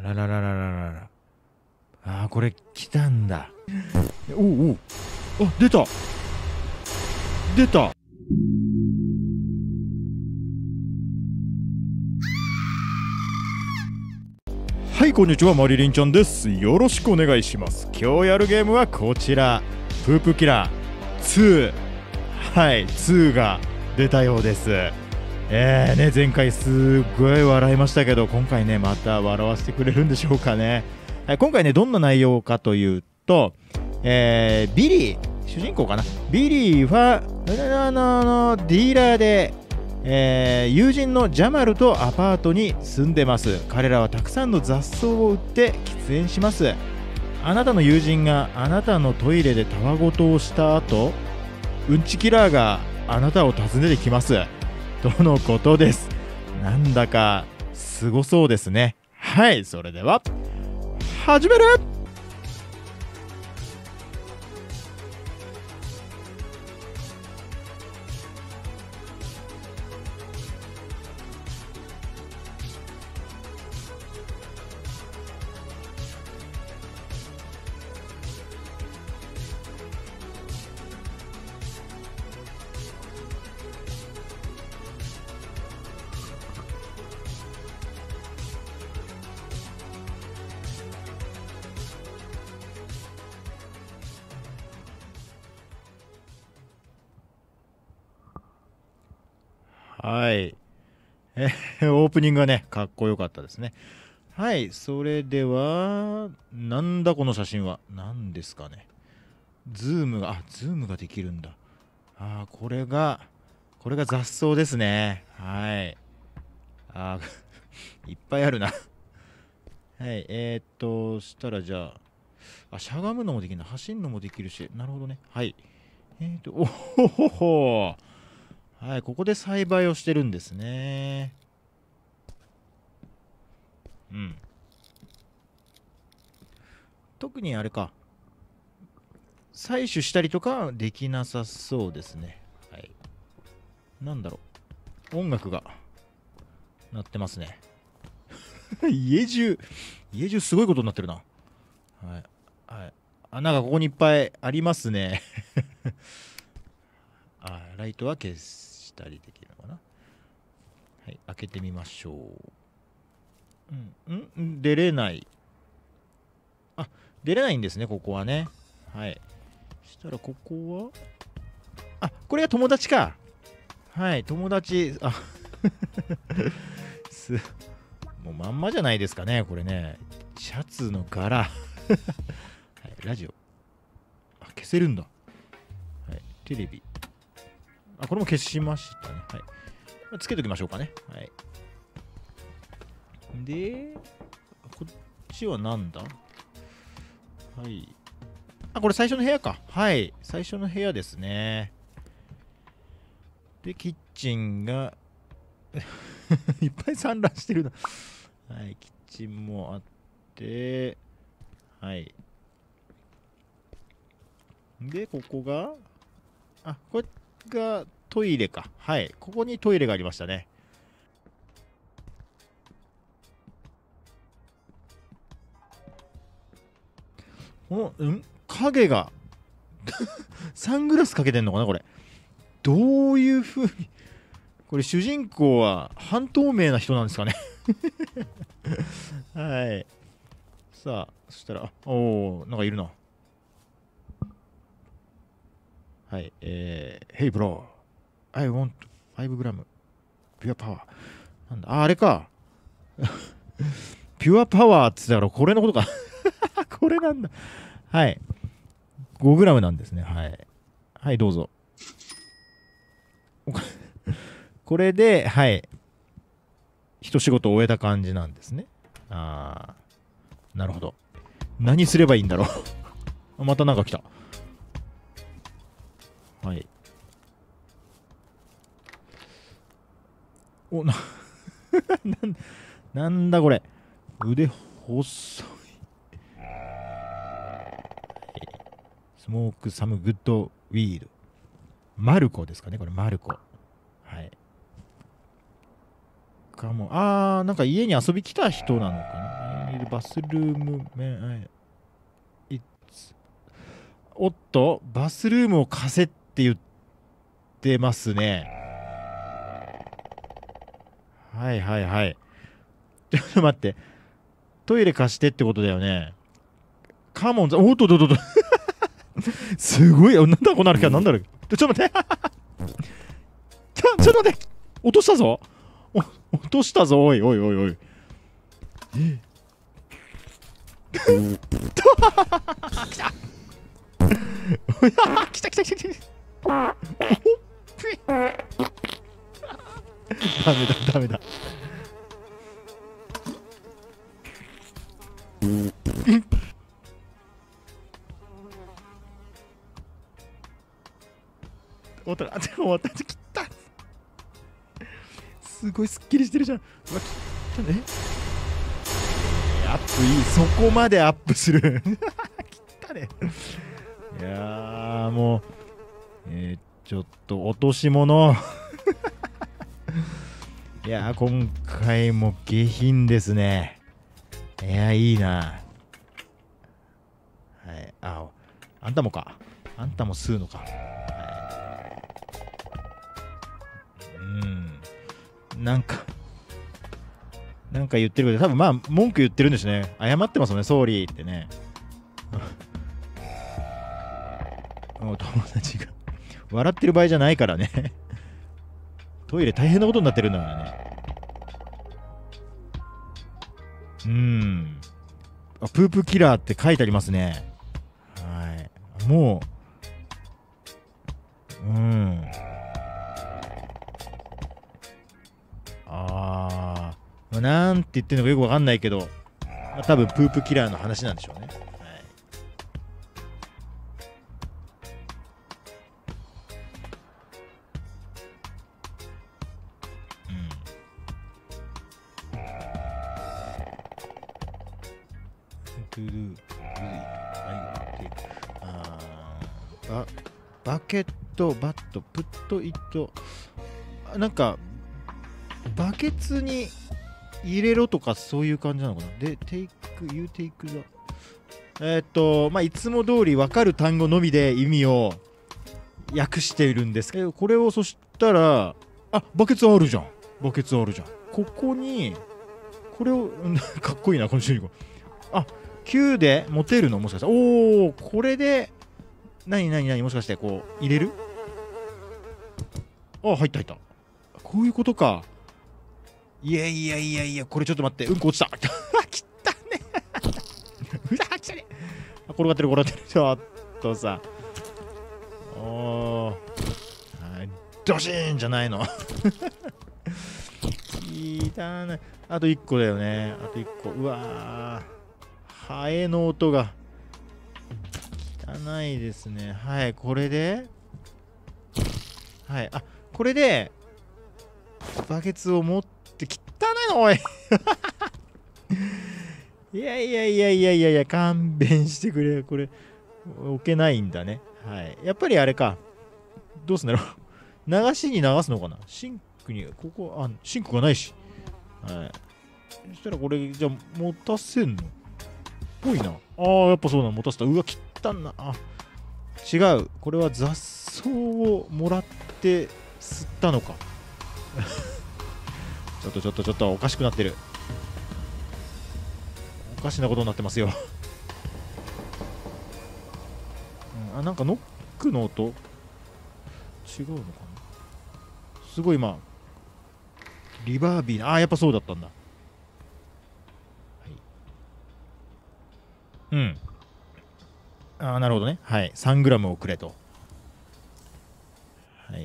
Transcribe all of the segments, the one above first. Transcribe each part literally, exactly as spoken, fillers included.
ららららららら。ああ、これ来たんだ。おうおう。あ、出た出た。はい、こんにちは、マリリンちゃんです。よろしくお願いします。今日やるゲームはこちら、プープキラーツー。はい、ツーが出たようです。えーね、前回すっごい笑いましたけど、今回ね、また笑わせてくれるんでしょうかね。はい、今回ね、どんな内容かというと、えー、ビリー、主人公かな、ビリーは、あの、あのディーラーで、えー、友人のジャマルとアパートに住んでます。彼らはたくさんの雑草を売って喫煙します。あなたの友人があなたのトイレでたわごとをした後、うんちキラーがあなたを訪ねてきますとのことです。なんだかすごそうですね。はい、それでは始める。はい、えーオープニングがね、かっこよかったですね。はい、それでは、なんだこの写真は。何ですかね。ズームが、あ、ズームができるんだ。あー、これが、これが雑草ですね。はい。あーいっぱいあるな。はい、えー、っと、したらじゃあ、あ、しゃがむのもできるな。走るのもできるし。なるほどね。はい。えー、っと、おほほほ。はい、ここで栽培をしてるんですね。うん。特にあれか、採取したりとかはできなさそうですね。はい。なんだろう。音楽が鳴ってますね。家中、家中すごいことになってるな。はい。はい。あ、なんかここにいっぱいありますね。あ、ライトは消したりできるのかな。はい。開けてみましょう。うん。ん出れない。あ、出れないんですね、ここはね。はい。したらここは、あ、これが友達か。はい、友達、あす、もうまんまじゃないですかね、これね。シャツの柄。はい、ラジオ。あ、消せるんだ。はい、テレビ。あ、これも消しましたね。はい。つけときましょうかね。はい。で、こっちはなんだ。はい。あ、これ最初の部屋か。はい。最初の部屋ですね。で、キッチンがいっぱい散乱してるな。はい、キッチンもあって、はい。で、ここが、あ、これがトイレか。はい。ここにトイレがありましたね。この、ん影がサングラスかけてんのかなこれ。どういう風に。これ主人公は半透明な人なんですかね。はい。さあ、そしたら、あ、おー、なんかいるな。はい。えー、Hey bro, I want ファイブグラム pure power。なんだ、あ、あれか。ピュアパワーって言ったからこれのことか。これなんだ。はい。ごグラムなんですね。はい。はい、どうぞ。これで、はい。一仕事終えた感じなんですね。あー、なるほど。何すればいいんだろう。またなんか来た。はい。お、な、な、なんだこれ。腕細い。スモークサムグッドウィード。マルコですかね、これ、マルコ。はい。かも、あー、なんか家に遊び来た人なのかな。 バスルームメイおっと、バスルームを貸せって言ってますね。はいはいはい。ちょっと待って。トイレ貸してってことだよね。カモンズ、おっとっとっとっと。すごい。なんだこの歩きは。なんだろう。ちょっと待って。ちょ、ちょっと待って。落としたぞ。お落としたぞ。おいおいおいおい。え来た来た来た来た来た。ダメだダメだ。終わったら、終わった。切った。すごいスッキリしてるじゃん。うわ、切ったね。アップいい。そこまでアップする。切ったね。いやー、もう、えー、ちょっと落とし物。いやー、今回も下品ですね。いやー、いいな。はい。あ、あんたもか。あんたも吸うのか。はい、うん。なんか、なんか言ってるけど、多分まあ、文句言ってるんですね。謝ってますもんね、ソーリーってね。お友達が笑ってる場合じゃないからね。トイレ大変なことになってるんだからね。うーん。あ、プープキラーって書いてありますね。はい。もう、うん。あー。なんて言ってるのかよくわかんないけど、まあ、多分プープキラーの話なんでしょうね。バ, バケット、バット、プットイット、なんかバケツに入れろとかそういう感じなのかな。で、テイク、ユーテイクだ。えー、っと、まあ、いつも通り分かる単語のみで意味を訳しているんですけど、これをそしたら、あ、バケツあるじゃん。バケツあるじゃん。ここに、これを、かっこいいな、この主人公。あ、きゅうで持てるのもしかしたら。おー、これで、なになになにもしかしてこう、入れる？あ、入った入った。こういうことか。いやいやいやいや、これちょっと待って、うんこ落ちた。きったね。うわ、きたね。転がってる転がってる。ちょっとさ。おー。ドシーンじゃないの。きたね。あといっこだよね。あといっこ。うわー。ハエの音が。汚いですね。はい、これで。はい、あ、これで。バケツを持って、汚いの、おい。いやいやいやいやいやいや、勘弁してくれ。これ、置けないんだね。はい。やっぱりあれか。どうすんだろう。流しに流すのかな。シンクに、ここ、あ、シンクがないし。はい。そしたらこれ、じゃあ、持たせんのぽいな。ああ、やっぱそうなの、持たせた。うわ、汚んな。あ、違う。これは雑草をもらって吸ったのか。ちょっとちょっとちょっとおかしくなってる。おかしなことになってますよ。うん、あ、なんかノックの音違うのかな。すごい今、リバービーな。ああ、やっぱそうだったんだ。はい。うん。ああ、なるほどね。はい。さんグラムをくれと。はい。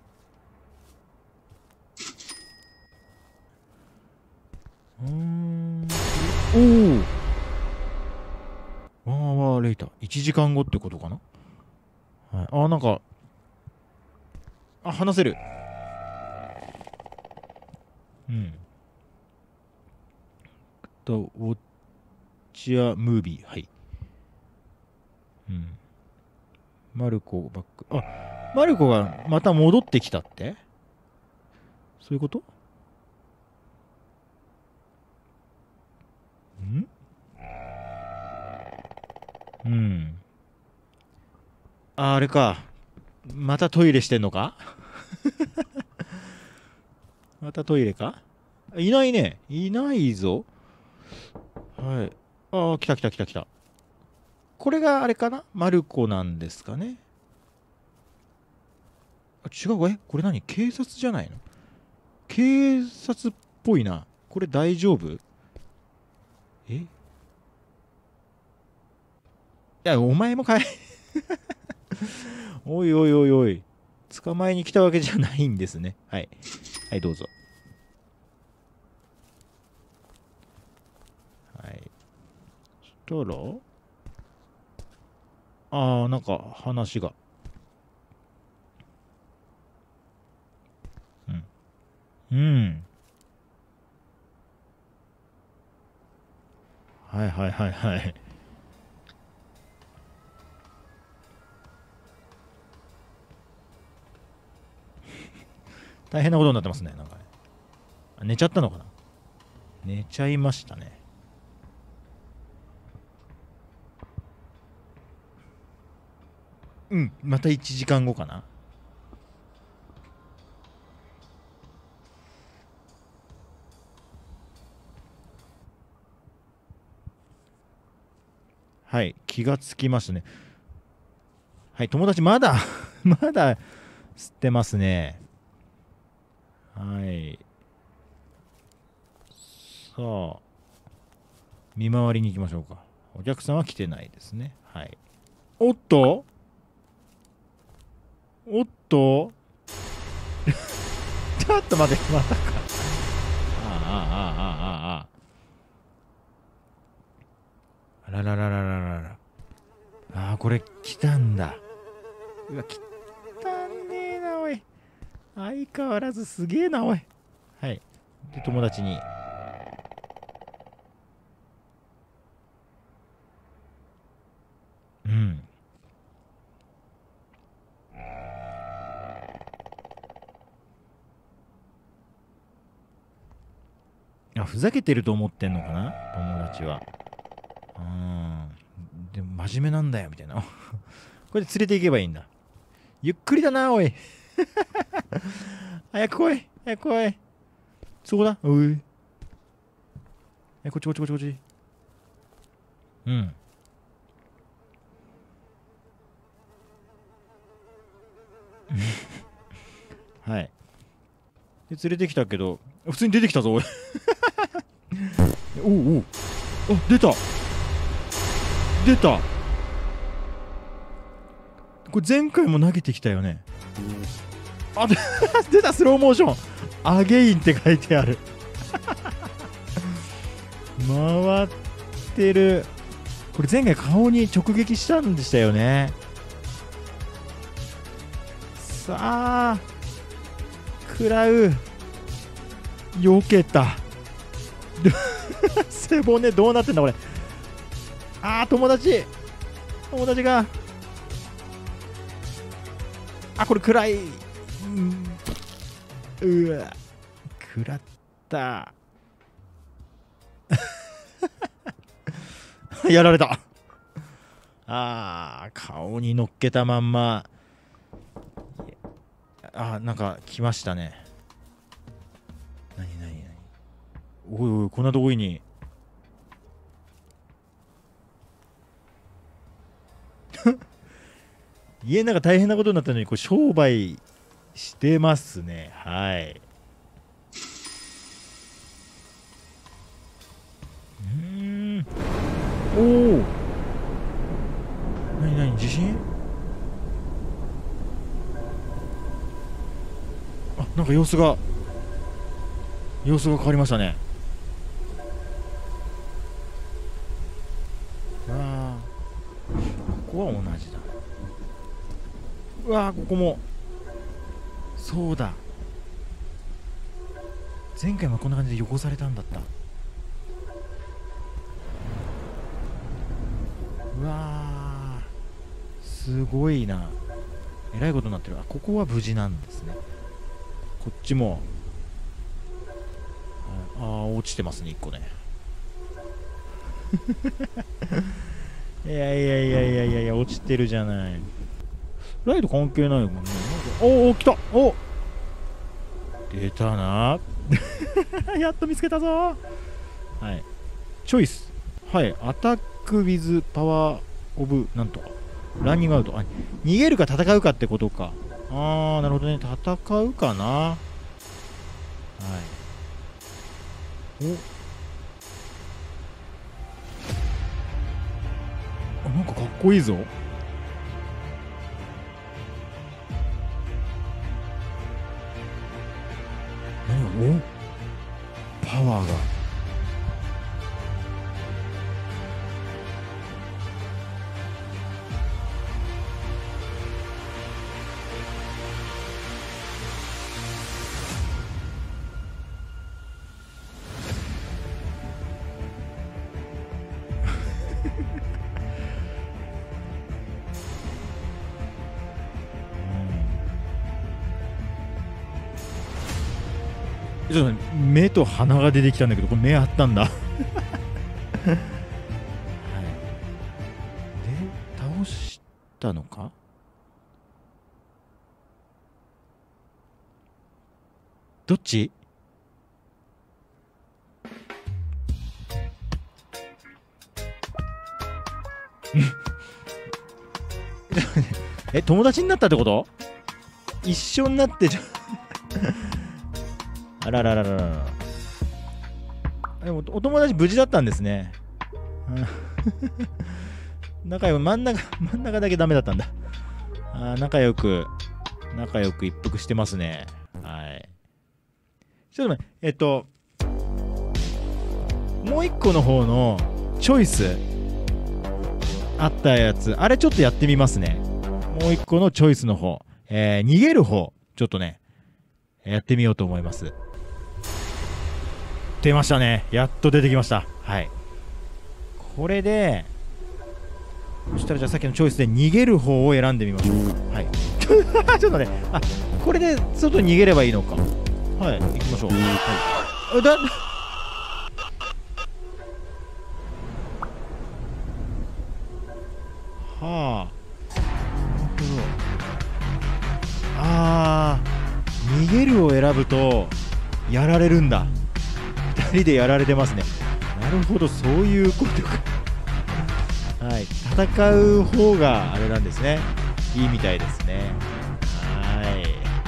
うーん。おお。ワーワーレイター。いちじかんごってことかな。はい。ああ、なんか。あ、話せる。うん。と、ウォッチアムービー。はい。うん。マルコバック。あ、マルコがまた戻ってきたって？そういうこと？ん？ うん。あ、あれか。またトイレしてんのかまたトイレか。いないね。いないぞ。はい。ああ、来た来た来た来た。これがあれかな、マルコなんですかね。あ、違う。え、これ何、警察じゃないの？警察っぽいな。これ大丈夫？え、いや、お前もかいおいおいおいおい。捕まえに来たわけじゃないんですね。はい。はい、どうぞ。はい。そしたら、あー、なんか話が。うん。うん。はいはいはいはい。大変なことになってますね。なんかね。あ、寝ちゃったのかな。寝ちゃいましたね。うん、またいちじかんごかな。はい、気がつきますね。はい、友達まだまだ吸ってますね。はい。さあ、見回りに行きましょうか。お客さんは来てないですね。はい。おっとおっとちょっと待って、またか。ああ、ああ、ああ、ああ。あららららららら。ああ、これ来たんだ。うわ、汚ねえな、おい。相変わらずすげえな、おい。はい。で、友達に。うん。あ、ふざけてると思ってんのかな、友達は。うん。でも真面目なんだよ、みたいな。これで連れて行けばいいんだ。ゆっくりだな、おい。早く来い。早く来い。そこだ。おい。え、こっちこっちこっちこっち。うん。はい。で、連れてきたけど、普通に出てきたぞ、おい。おうおう。あ、出た。出た。これ前回も投げてきたよね。あ、出た、スローモーション。アゲインって書いてある。回ってる。これ前回顔に直撃したんでしたよね。さあ、食らう。避けた。背骨どうなってんだこれ。あー、友達友達が。あ、これ暗い。うん、うわ、食らった。やられた。あー、顔に乗っけたまんま。あー、なんか来ましたね。なになになに。おいおい、こんなとこに。家の中大変なことになったのに、これ商売してますね。はい。うーん。おお。なになに、地震？あ、なんか様子が、様子が変わりましたね。わあ、ここは同じだ。うわー、ここも。そうだ。前回もこんな感じで汚されたんだった。うわー、すごいな。えらいことになってる。あ、ここは無事なんですね。こっちも。ああ、落ちてますね、いっこね。 いやいやいやいやいやいや、落ちてるじゃない。ライト関係ないもんね。おお、来た。お出たな。やっと見つけたぞ。はい。チョイス。はい。アタックウィズパワーオブなんとか。ランニングアウト。あ、逃げるか戦うかってことか。あー、なるほどね。戦うかな。はい。お。あ、なんかかっこいいぞ。何？お？パワーが。ちょっと目と鼻が出てきたんだけど、これ目あったんだ。はい、で倒したのか。どっち？え、友達になったってこと？一緒になってちょあらららららら。でもお友達無事だったんですね。仲良く、真ん中、真ん中だけダメだったんだ。あ、仲良く、仲良く一服してますね。はい。ちょっと待って、えっと、もう一個の方のチョイスあったやつ、あれちょっとやってみますね。もう一個のチョイスの方、えー、逃げる方、ちょっとね、やってみようと思います。出ましたね。やっと出てきました。はい。これで、そしたらじゃあさっきのチョイスで逃げる方を選んでみましょうか。はい。ちょっとね、あ、これで外に逃げればいいのか。はい、行きましょう。はい。だはあ。なるほど。あー、逃げるを選ぶと、やられるんだ。ふたりでやられてますね。なるほど、そういうことか。はい、戦う方があれなんですね。いいみたいですね。はい。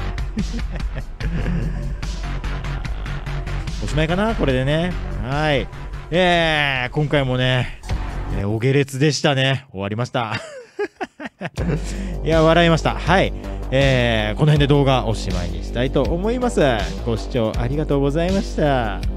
おしまいかな、これでね。はい。えー、今回もね、えー、お下劣でしたね。終わりました。いや、笑いました。はい。えー、この辺で動画おしまいにしたいと思います。ご視聴ありがとうございました。